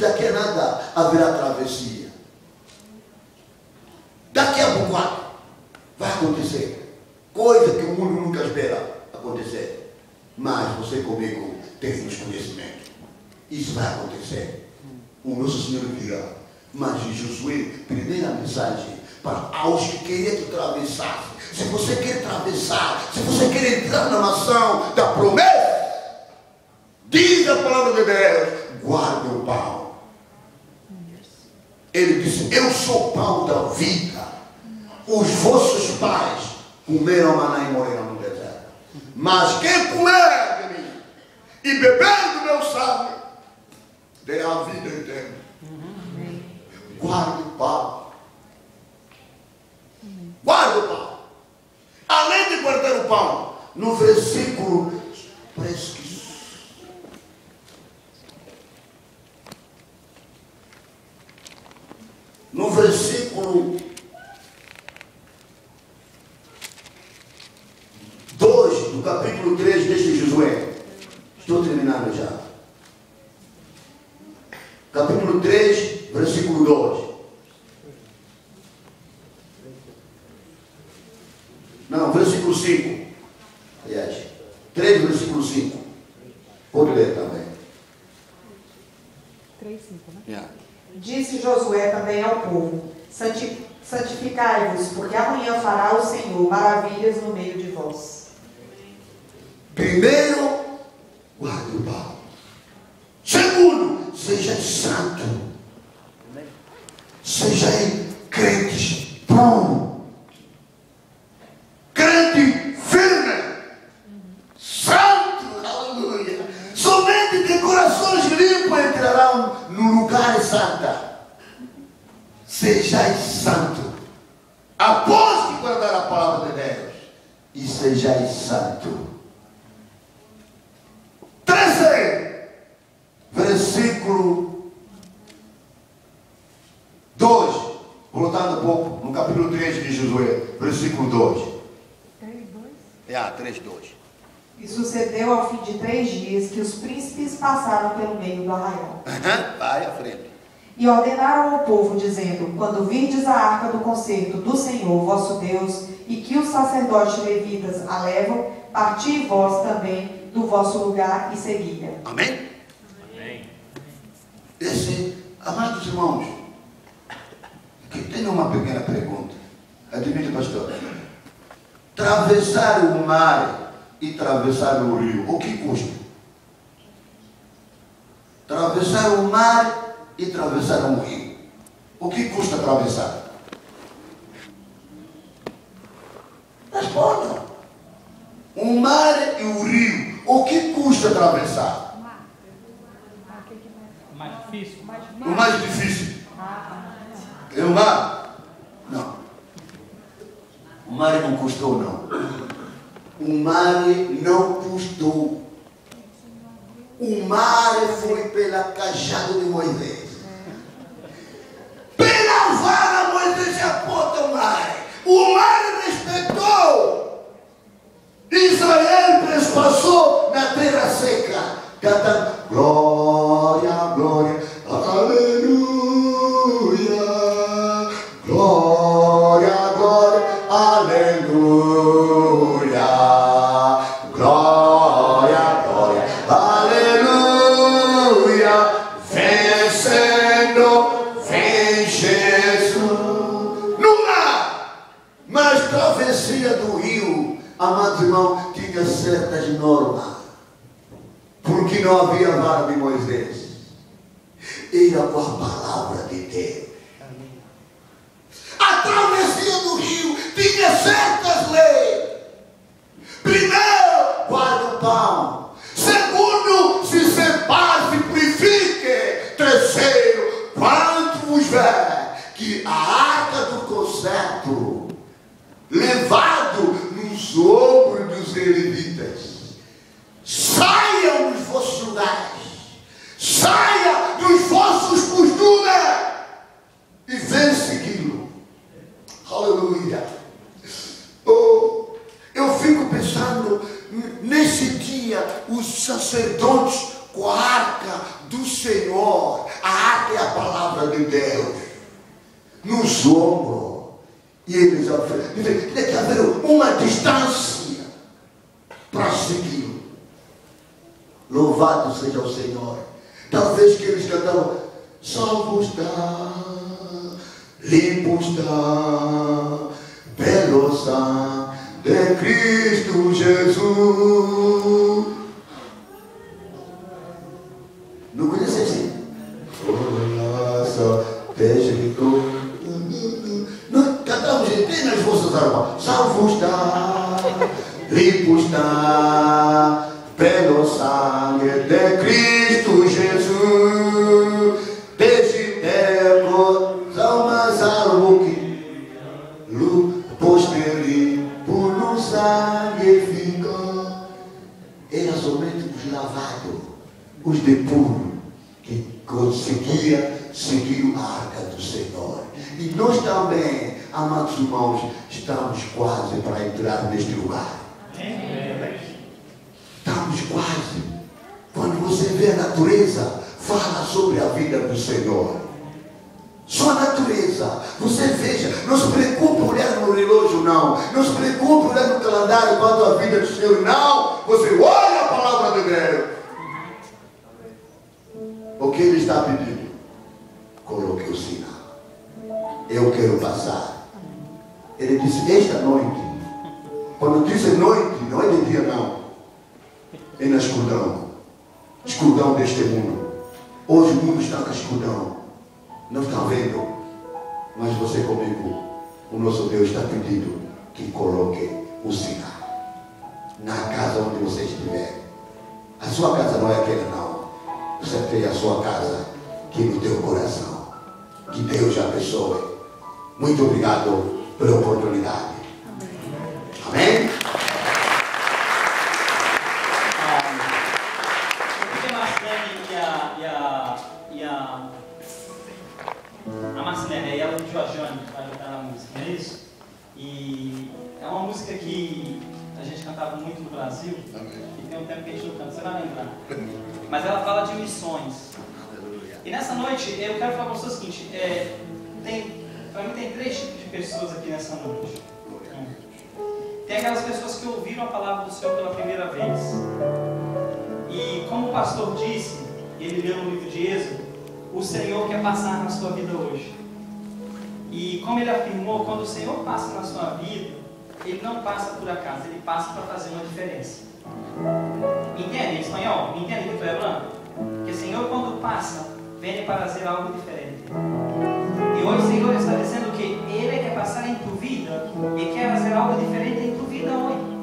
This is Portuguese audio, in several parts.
daqui a nada haverá travessia. Daqui a pouco vai acontecer coisa que o mundo nunca espera acontecer. Mas você comigo temos conhecimento. Isso vai acontecer. O nosso Senhor virá. Mas Josué, primeira mensagem para aos que querem atravessar. Se você quer atravessar, se você quer entrar na nação da promessa, diz a palavra de Deus, guarde o pão. Ele disse, eu sou o pão da vida. Os vossos pais comeram maná e morreram no deserto. Mas quem comer de mim e beber do meu sangue, terá a vida eterna. Guarde o pão. Guarde o pão. Além de guardar o pão, no versículo, parece que no versículo 2 do capítulo 3 deste Josué, estou terminando já. Capítulo 3, versículo 2. Não, versículo 5. Aliás, 3, versículo 5. Pode ler também. 3, 5, né? Yeah. Disse Josué também ao povo, santificai-vos, porque amanhã fará o Senhor maravilhas no meio de vós. Primeiro, guarde o pão. Segundo, seja santo. Seja crentes puros. Crente firme. Santo, aleluia. Somente de corações limpos entrarão no lugar santo. Sejais santo. Após que guardar a palavra de Deus. E sejais santo. 13, versículo 2, voltando um pouco, no capítulo 3 de Josué, versículo 2. 3, 2? É, 3, 2. E sucedeu ao fim de 3 dias que os príncipes passaram pelo meio do arraial. Vai à frente. E ordenaram ao povo, dizendo, quando virdes a arca do concerto do Senhor, vosso Deus, e que os sacerdotes levitas a levam, parti vós também do vosso lugar e segui-a. Amém? Amém. Amados irmãos, que tenho uma pequena pergunta. Admite, pastor. Atravessar o mar e atravessar o rio, o que custa? Atravessar o mar e atravessar um rio, o que custa atravessar? Responda. O mar e o rio, o que custa atravessar? Mais difícil? O mais difícil. É o mar? Não. O mar não custou, não. O mar não custou. O mar foi pela cajada de Moisés. Pela vara Moisés aponta o mar. O mar respeitou. Israel trespassou na terra seca. Cantando glória, glória, aleluia. Glória, glória, aleluia. Glória, glória, aleluia. Vencendo, vem Jesus. No mar, mas travessia do rio, amados irmãos, tinha certas normas. Porque não havia vara de Moisés. Era com a palavra de Deus. A travessia do rio tinha certas leis. Primeiro, guarda o pão. Segundo, se separe, se purifique. Terceiro, quando vos ver que a arca do concerto levado nos ombros dos levitas, saia dos vossos lugares, saia dos vossos costumes e vem segui-lo. Aleluia. Oh, eu fico pensando nesse dia Senhor, a arca é a palavra de Deus, nos ombros. E eles tem que haver uma distância para segui-lo. Louvado seja o Senhor. Talvez que eles cantavam: salvo está, limpo está, pelo sangue de Cristo Jesus. Não conhece assim? Nós cantamos nas forças armadas: salvo está, limpo está, pelo sangue de Cristo Jesus. Desde tempos almas que posteri por no sangue ficam. Era somente os lavados, os de puro, que conseguia seguir a arca do Senhor. E nós também, amados irmãos, estamos quase para entrar neste lugar. Estamos quase. Quando você vê a natureza, fala sobre a vida do Senhor. Só a natureza. Você veja, não se preocupe olhar no relógio, não. Não se preocupe olhar no calendário quanto a vida do Senhor, não. Você olha a palavra de Deus. O que Ele está pedindo? Coloque o sinal. Eu quero passar. Ele disse: esta noite. Quando diz noite, não é de dia, não. É na escuridão. Escuridão deste mundo. Hoje o mundo está com a escuridão. Não está vendo. Mas você comigo, o nosso Deus está pedindo que coloque o sinal na casa onde você estiver. A sua casa não é aquela, não. Você tem a sua casa aqui no teu coração. Que Deus te abençoe. Muito obrigado pela oportunidade. Amém? A Marcinelli, ela e o Jorjane vai cantar na música, não é isso? E é uma música que a gente cantava muito no Brasil. E tem um tempo que a gente não canta, você vai lembrar. Mas ela fala de missões. E nessa noite eu quero falar para você o seguinte: para mim tem 3 tipos de pessoas aqui nessa noite. Tem aquelas pessoas que ouviram a palavra do Senhor pela primeira vez. E como o pastor disse, ele leu no livro de Êxodo, o Senhor quer passar na sua vida hoje. E como ele afirmou, quando o Senhor passa na sua vida, Ele não passa por acaso, Ele passa para fazer uma diferença. Entende em espanhol? Entende o que eu estou falando? Que o Senhor, quando passa, vem para fazer algo diferente. E hoje o Senhor está dizendo que Ele quer passar em tua vida e quer fazer algo diferente em tua vida hoje.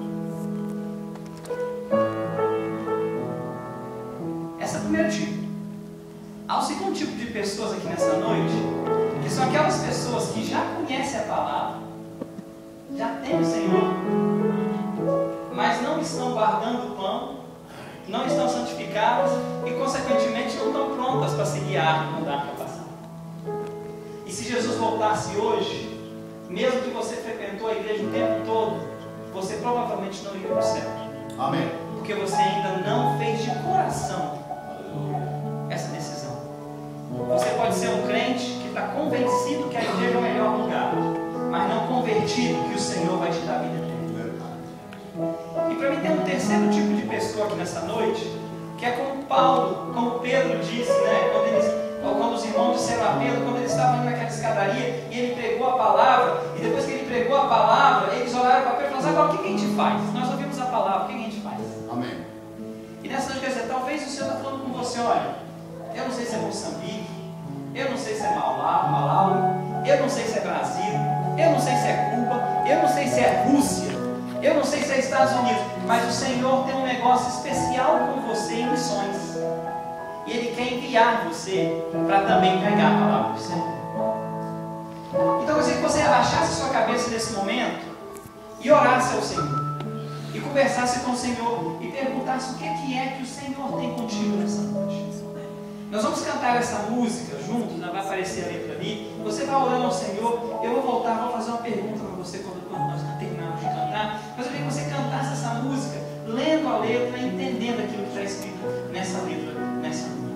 Esse é o primeiro tipo. Há o segundo tipo de pessoas aqui nessa noite, que são aquelas pessoas que já conhecem a palavra, já têm o Senhor, mas não estão guardando o pão, não estão santificadas e, consequentemente, não estão prontas para seguir a arca quando a arca passar. E se Jesus voltasse hoje, mesmo que você frequentou a igreja o tempo todo, você provavelmente não iria para o céu. Amém. Porque você ainda não fez de coração essa decisão. Você pode ser um crente que está convencido que a igreja é o melhor lugar, mas não convertido que o Senhor vai te dar a vida eterna. E para mim tem um terceiro tipo de pessoa aqui nessa noite, que é como Paulo, como Pedro disse, né? Quando os irmãos disseram a Pedro, quando eles estavam indo naquela escadaria e ele pregou a palavra, e depois que ele pregou a palavra, eles olharam para Pedro e falaram: agora o que a gente faz? Nós ouvimos a palavra, o que a gente faz? Amém. E nessa noite, quer dizer, talvez o Senhor está falando com você: olha, eu não sei se é Moçambique, eu não sei se é Malawi, eu não sei se é Brasil, eu não sei se é Cuba, eu não sei se é Rússia, eu não sei se é Estados Unidos, mas o Senhor tem um negócio especial com você em missões. E Ele quer enviar você para também pregar a palavra do Senhor. Então eu gostaria que você abaixasse sua cabeça nesse momento e orasse ao Senhor. E conversasse com o Senhor e perguntasse o que é que o Senhor tem contigo nessa noite. Nós vamos cantar essa música juntos, vai aparecer a letra ali. Você vai orando ao Senhor. Eu vou voltar, vou fazer uma pergunta para você quando nós terminarmos de cantar. Mas eu queria que você cantasse essa música, lendo a letra, entendendo aquilo que está escrito nessa letra, nessa noite.